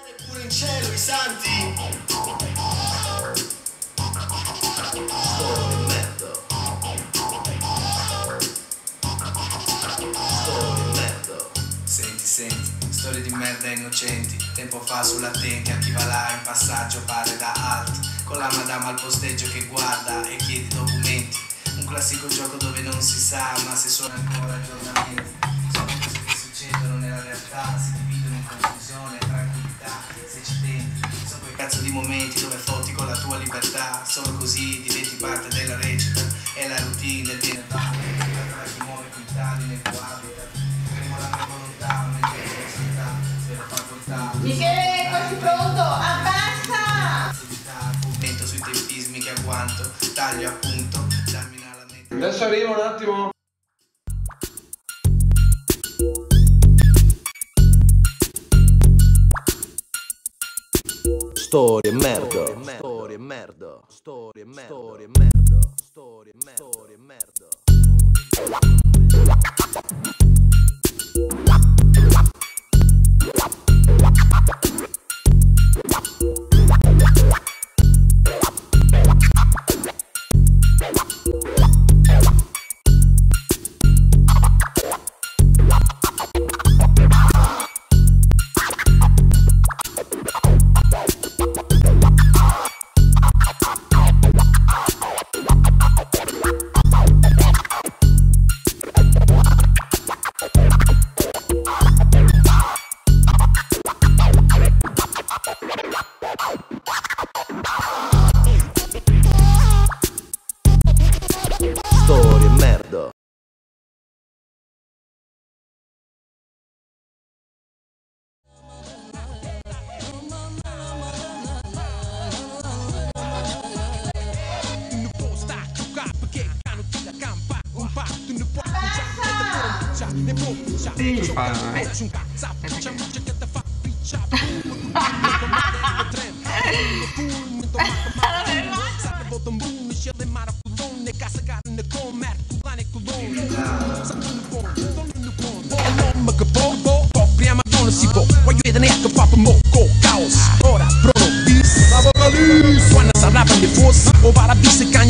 Pure in cielo i santi. Storia di merda. Storia di merda. Senti, storie di merda innocenti. Tempo fa sull'attenti a chi va là in passaggio pare da alt. Con la madama al posteggio che guarda e chiede documenti. Un classico gioco dove non si sa ma se sono ancora aggiornamenti. Sono cose che succedono nella realtà, si dividono in confusione e tranquillità. Se ci tenti, sono quei cazzo di momenti dove fotti con la tua libertà. Solo così diventi parte della recita. È la routine del bienestar. Tra chi muove quintali nel tuo habitat. Cremo la mia volontà, mentre la società, spero facoltà. Michele, quasi pronto, abbassa! Commento sui tempismi che agguanto, taglio appunto, termina la mente. Adesso arrivo un attimo. Storia merda. Storia merda. Storia merda. Storia merda. Storia merda. Storia merda. Storia merda. Prima non si può, voglio vedere che fa per caos. Ora, Bruno Bis, quando sarà per le forze, o para bis